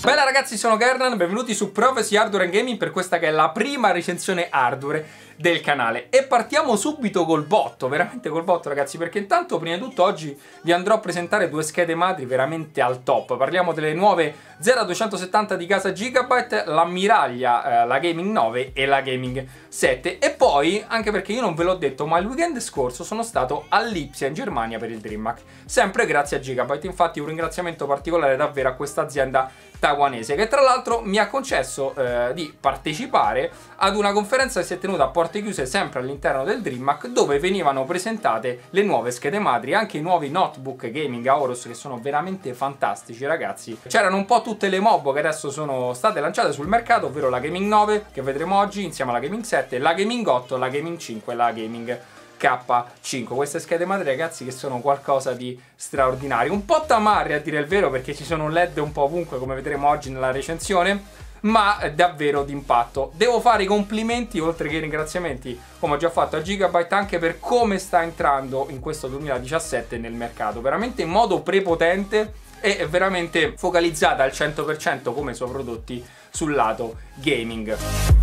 Bella ragazzi, sono Kernan, benvenuti su Prophecy Hardware & Gaming per questa che è la prima recensione hardware del canale. E partiamo subito col botto, veramente col botto ragazzi, perché intanto prima di tutto oggi vi andrò a presentare due schede madri veramente al top. Parliamo delle nuove Z270 di casa Gigabyte, l'ammiraglia, la Gaming 9 e la Gaming 7. E poi, anche perché io non ve l'ho detto, ma il weekend scorso sono stato a Lipsia in Germania per il DreamHack, sempre grazie a Gigabyte. Infatti un ringraziamento particolare davvero a questa azienda taiwanese, che tra l'altro mi ha concesso di partecipare ad una conferenza che si è tenuta a porte chiuse sempre all'interno del DreamHack, dove venivano presentate le nuove schede madri, anche i nuovi notebook gaming Aorus, che sono veramente fantastici ragazzi. C'erano un po' tutte le mob che adesso sono state lanciate sul mercato, ovvero la Gaming 9 che vedremo oggi insieme alla Gaming 7, la Gaming 8, la Gaming 5 e la Gaming K5. Queste schede madri ragazzi che sono qualcosa di straordinario, un po' tamarri a dire il vero, perché ci sono LED un po' ovunque come vedremo oggi nella recensione, ma davvero d'impatto. Devo fare i complimenti, oltre che i ringraziamenti, come ho già fatto a Gigabyte, anche per come sta entrando in questo 2017 nel mercato, veramente in modo prepotente e veramente focalizzata al 100% come i suoi prodotti sul lato gaming.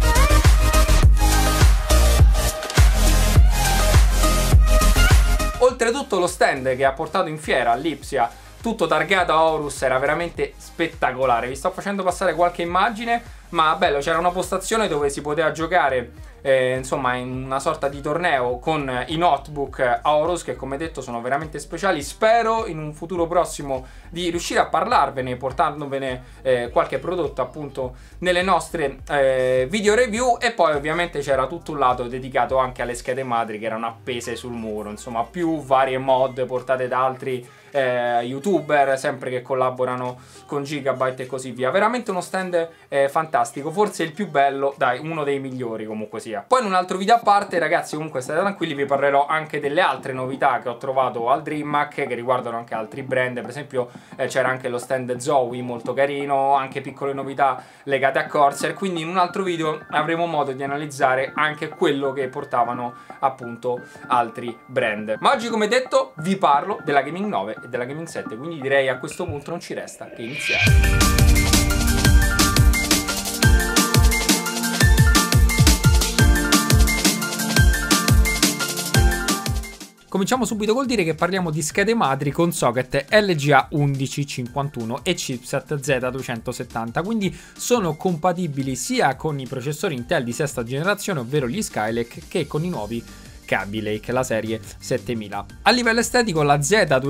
Oltretutto lo stand che ha portato in fiera a Lipsia, tutto targato a Aorus, era veramente spettacolare. Vi sto facendo passare qualche immagine, ma bello, c'era una postazione dove si poteva giocare insomma in una sorta di torneo con i notebook Aorus, che come detto sono veramente speciali. Spero in un futuro prossimo di riuscire a parlarvene, portandovene qualche prodotto appunto nelle nostre video review. E poi ovviamente c'era tutto un lato dedicato anche alle schede madri che erano appese sul muro, insomma più varie mod portate da altri youtuber sempre che collaborano con Gigabyte e così via. Veramente uno stand fantastico, forse il più bello, dai, uno dei migliori comunque sia. Poi in un altro video a parte ragazzi, comunque state tranquilli, vi parlerò anche delle altre novità che ho trovato al DreamHack, che riguardano anche altri brand. Per esempio c'era anche lo stand Zowie molto carino, anche piccole novità legate a Corsair, quindi in un altro video avremo modo di analizzare anche quello che portavano appunto altri brand. Ma oggi come detto vi parlo della Gaming 9 e della Gaming 7, quindi direi a questo punto non ci resta che iniziare. Cominciamo subito col dire che parliamo di schede madri con socket LGA 1151 e chipset Z270, quindi sono compatibili sia con i processori Intel di sesta generazione, ovvero gli Skylake, che con i nuovi Kaby Lake, la serie 7000. A livello estetico la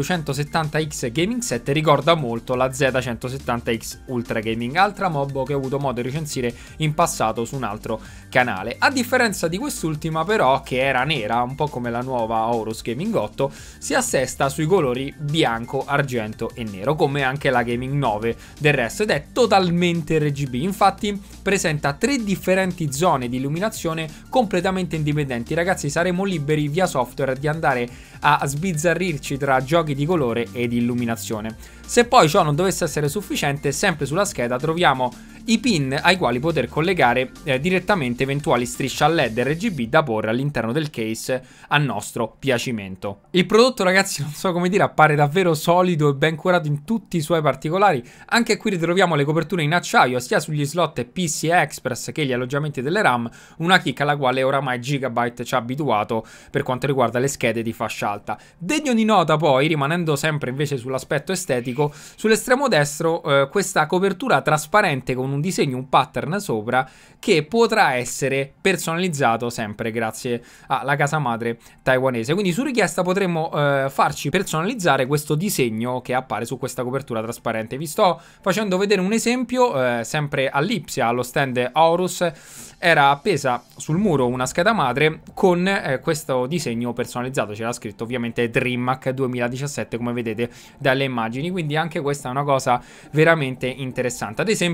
Z270X Gaming 7 ricorda molto la Z170X Ultra Gaming, altra mob che ho avuto modo di recensire in passato su un altro canale. A differenza di quest'ultima però, che era nera, un po' come la nuova Aorus Gaming 8, si assesta sui colori bianco, argento e nero, come anche la Gaming 9 del resto, ed è totalmente RGB. Infatti presenta 3 differenti zone di illuminazione completamente indipendenti. Ragazzi, saremo liberi via software di andare a sbizzarrirci tra giochi di colore e di illuminazione. Se poi ciò non dovesse essere sufficiente, sempre sulla scheda troviamo i pin ai quali poter collegare direttamente eventuali strisce a LED RGB da porre all'interno del case a nostro piacimento. Il prodotto ragazzi, non so come dire, appare davvero solido e ben curato in tutti i suoi particolari. Anche qui ritroviamo le coperture in acciaio sia sugli slot PCI Express che gli alloggiamenti delle RAM, una chicca alla quale oramai Gigabyte ci ha abituato per quanto riguarda le schede di fascia alta. Degno di nota poi, rimanendo sempre invece sull'aspetto estetico, sull'estremo destro questa copertura trasparente con un disegno, un pattern sopra, che potrà essere personalizzato sempre grazie alla casa madre taiwanese. Quindi su richiesta potremmo farci personalizzare questo disegno che appare su questa copertura trasparente. Vi sto facendo vedere un esempio, sempre a Lipsia, allo stand Aorus. Era appesa sul muro una scheda madre con questo disegno personalizzato, c'era scritto ovviamente DreamHack 2017 come vedete dalle immagini, quindi anche questa è una cosa veramente interessante. Ad esempio potremmo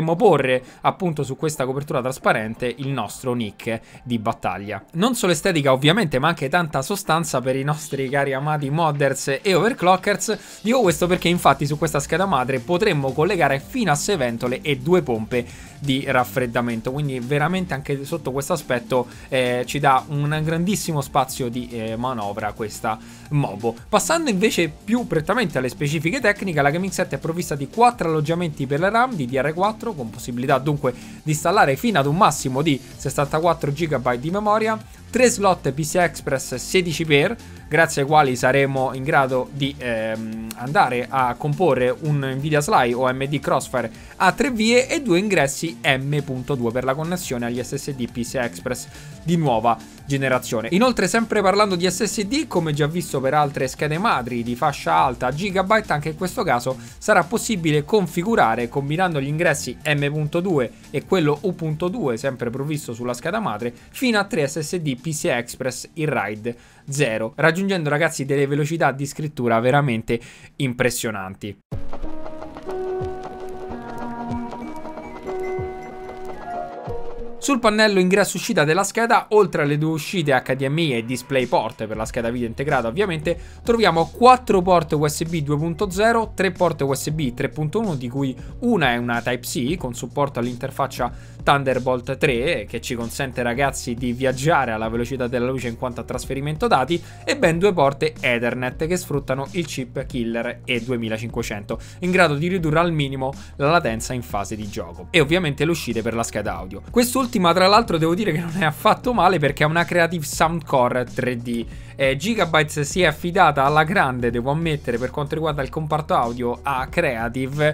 potremmo porre appunto su questa copertura trasparente il nostro nick di battaglia. Non solo estetica ovviamente, ma anche tanta sostanza per i nostri cari amati modders e overclockers. Dico questo perché infatti su questa scheda madre potremmo collegare fino a 6 ventole e 2 pompe di raffreddamento, quindi veramente anche sotto questo aspetto ci dà un grandissimo spazio di manovra questa Mobo. Passando invece più prettamente alle specifiche tecniche, la Gaming 7 è provvista di 4 alloggiamenti per la RAM DDR4 con possibilità dunque di installare fino ad un massimo di 64 GB di memoria, 3 slot PCI Express 16x, grazie ai quali saremo in grado di andare a comporre un Nvidia Sly o AMD Crossfire a 3 vie e 2 ingressi M.2 per la connessione agli SSD PCI Express di nuova generazione. Inoltre, sempre parlando di SSD, come già visto per altre schede madri di fascia alta Gigabyte, anche in questo caso sarà possibile configurare, combinando gli ingressi M.2 e quello U.2 sempre provvisto sulla scheda madre, fino a 3 SSD PCI Express in RAID 0, raggiungendo ragazzi delle velocità di scrittura veramente impressionanti. Sul pannello ingresso-uscita della scheda, oltre alle 2 uscite HDMI e DisplayPort per la scheda video integrata ovviamente, troviamo 4 porte USB 2.0, 3 porte USB 3.1 di cui una è una Type-C con supporto all'interfaccia Thunderbolt 3 che ci consente ragazzi di viaggiare alla velocità della luce in quanto a trasferimento dati, e ben 2 porte Ethernet che sfruttano il chip Killer E2500 in grado di ridurre al minimo la latenza in fase di gioco, e ovviamente le uscite per la scheda audio. Quest'ultima tra l'altro devo dire che non è affatto male perché è una Creative Soundcore 3D. Gigabyte si è affidata alla grande, devo ammettere, per quanto riguarda il comparto audio a Creative,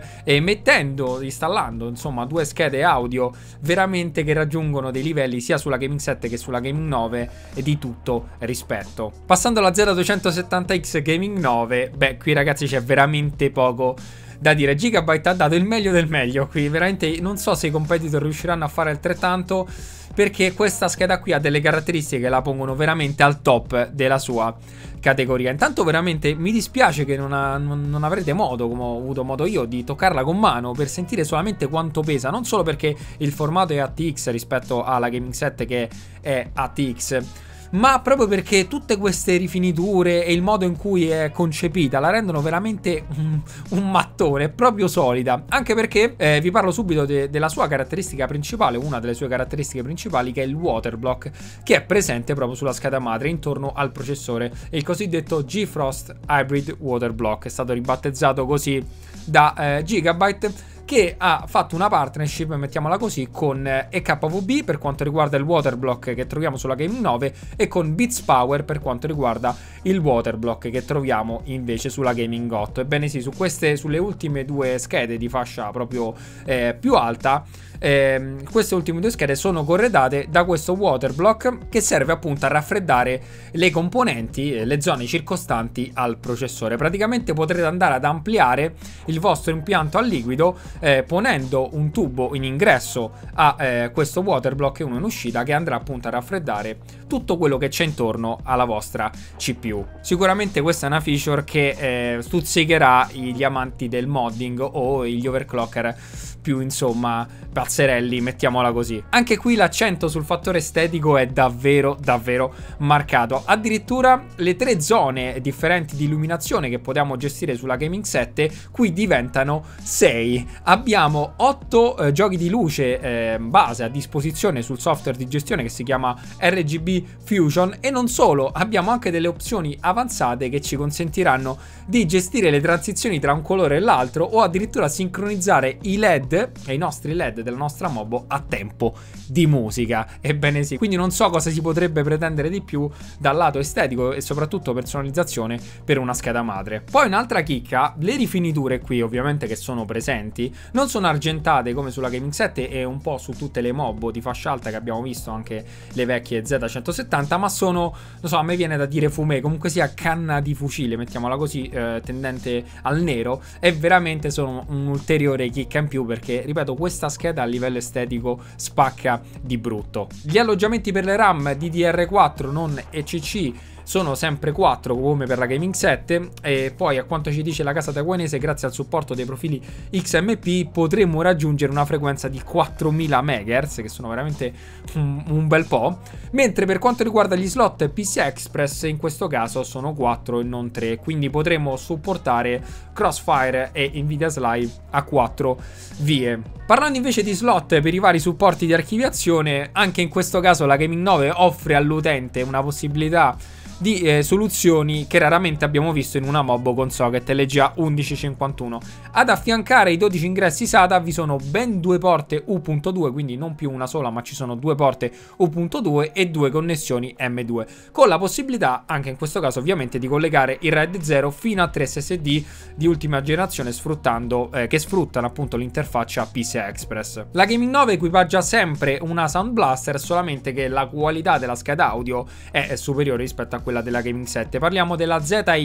installando insomma 2 schede audio veramente che raggiungono dei livelli sia sulla Gaming 7 che sulla Gaming 9 di tutto rispetto. Passando alla Z270X Gaming 9, beh, qui ragazzi c'è veramente poco da dire. Gigabyte ha dato il meglio del meglio qui, veramente non so se i competitor riusciranno a fare altrettanto, perché questa scheda qui ha delle caratteristiche che la pongono veramente al top della sua categoria. Intanto veramente mi dispiace che non avrete modo, come ho avuto modo io, di toccarla con mano per sentire solamente quanto pesa, non solo perché il formato è ATX rispetto alla Gaming 7 che è ATX, ma proprio perché tutte queste rifiniture e il modo in cui è concepita la rendono veramente un mattone, proprio solida. Anche perché vi parlo subito della sua caratteristica principale, una delle sue caratteristiche principali, che è il water block, che è presente proprio sulla scheda madre intorno al processore, il cosiddetto GeForce Hybrid Water Block. È stato ribattezzato così da Gigabyte, che ha fatto una partnership, mettiamola così, con EKVB per quanto riguarda il water block che troviamo sulla Gaming 9 e con Beats Power per quanto riguarda il water block che troviamo invece sulla Gaming 8. Ebbene sì, sulle ultime 2 schede di fascia proprio più alta, queste ultime 2 schede sono corredate da questo water block che serve appunto a raffreddare le componenti, le zone circostanti al processore. Praticamente potrete andare ad ampliare il vostro impianto a liquido ponendo un tubo in ingresso a questo water block e uno in uscita, che andrà appunto a raffreddare tutto quello che c'è intorno alla vostra CPU. Sicuramente questa è una feature che stuzzicherà gli amanti del modding o gli overclocker più insomma pazzerelli, mettiamola così. Anche qui l'accento sul fattore estetico è davvero marcato. Addirittura le 3 zone differenti di illuminazione che possiamo gestire sulla Gaming 7 qui diventano 6. Abbiamo 8 giochi di luce base a disposizione sul software di gestione che si chiama RGB Fusion, e non solo, abbiamo anche delle opzioni avanzate che ci consentiranno di gestire le transizioni tra un colore e l'altro, o addirittura sincronizzare i LED e i nostri LED della nostra Mobo a tempo di musica. Ebbene sì, quindi non so cosa si potrebbe pretendere di più dal lato estetico e soprattutto personalizzazione per una scheda madre. Poi un'altra chicca, le rifiniture qui ovviamente che sono presenti non sono argentate come sulla Gaming 7 e un po' su tutte le Mobo di fascia alta che abbiamo visto, anche le vecchie Z170, ma sono, non so, a me viene da dire fumé, comunque sia canna di fucile, mettiamola così, tendente al nero, e veramente sono un'ulteriore chicca in più perché, ripeto, questa scheda a livello estetico spacca di brutto. Gli alloggiamenti per le RAM DDR4 non ECC sono sempre 4 come per la Gaming 7, e poi a quanto ci dice la casa taiwanese, grazie al supporto dei profili XMP potremmo raggiungere una frequenza di 4000 MHz, che sono veramente un bel po', mentre per quanto riguarda gli slot PCI Express in questo caso sono 4 e non 3, quindi potremo supportare Crossfire e Nvidia Live a 4 vie. Parlando invece di slot per i vari supporti di archiviazione, anche in questo caso la Gaming 9 offre all'utente una possibilità di soluzioni che raramente abbiamo visto in una MOBO con socket LGA 1151. Ad affiancare i 12 ingressi SATA vi sono ben 2 porte U.2, quindi non più una sola, ma ci sono 2 porte U.2 e 2 connessioni M2, con la possibilità anche in questo caso ovviamente di collegare il RAID 0 fino a 3 SSD di ultima generazione che sfruttano appunto l'interfaccia PCI Express. La Gaming 9 equipaggia sempre una Sound Blaster, solamente che la qualità della scheda audio è superiore rispetto a quella della Gaming 7. Parliamo della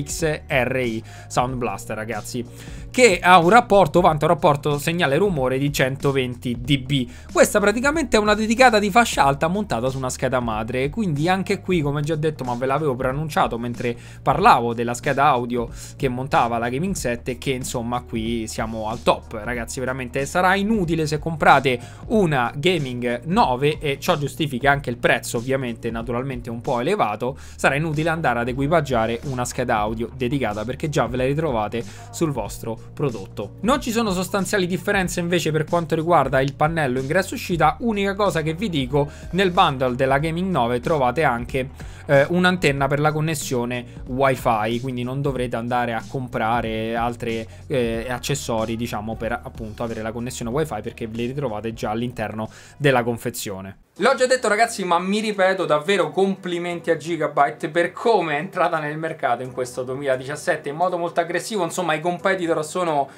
ZX-RI Sound Blaster, ragazzi, che ha vanta un rapporto segnale rumore di 120 dB. Questa praticamente è una dedicata di fascia alta montata su una scheda madre, quindi anche qui, come già detto, ma ve l'avevo preannunciato mentre parlavo della scheda audio che montava la Gaming 7, che insomma qui siamo al top, ragazzi. Veramente sarà inutile se comprate una Gaming 9, e ciò giustifica anche il prezzo, ovviamente naturalmente un po' elevato, sarà inutile andare ad equipaggiare una scheda audio dedicata, perché già ve la ritrovate sul vostro prodotto. Non ci sono sostanziali differenze invece per quanto riguarda il pannello ingresso uscita. Unica cosa che vi dico, nel bundle della Gaming 9 trovate anche un'antenna per la connessione Wi-Fi, quindi non dovrete andare a comprare altri accessori, diciamo, per appunto avere la connessione Wi-Fi, perché ve li ritrovate già all'interno della confezione. L'ho già detto, ragazzi, ma mi ripeto, davvero complimenti a Gigabyte per come è entrata nel mercato in questo 2017 in modo molto aggressivo. Insomma, i competitor sono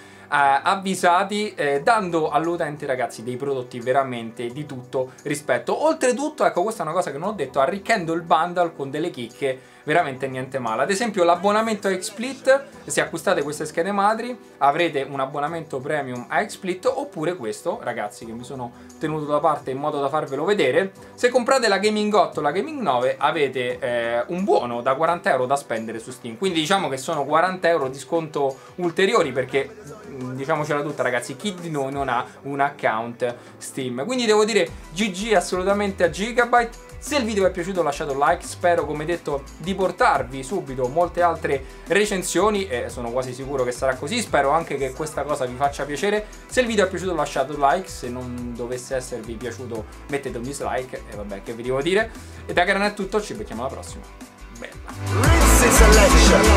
avvisati, dando all'utente, ragazzi, dei prodotti veramente di tutto rispetto. Oltretutto, ecco, questa è una cosa che non ho detto, arricchendo il bundle con delle chicche veramente niente male. Ad esempio l'abbonamento a XSplit, se acquistate queste schede madri avrete un abbonamento premium a XSplit, oppure questo, ragazzi, che mi sono tenuto da parte in modo da farvelo vedere. Se comprate la Gaming 8 o la Gaming 9 avete un buono da 40 euro da spendere su Steam, quindi diciamo che sono 40 euro di sconto ulteriori, perché diciamocela tutta, ragazzi, chi di noi non ha un account Steam? Quindi devo dire GG assolutamente a Gigabyte. Se il video vi è piaciuto lasciate un like, spero, come detto, di portarvi subito molte altre recensioni, e sono quasi sicuro che sarà così. Spero anche che questa cosa vi faccia piacere. Se il video è piaciuto lasciate un like, se non dovesse esservi piaciuto mettete un dislike, e vabbè, che vi devo dire. E da Garana è tutto, ci becchiamo alla prossima. Bella.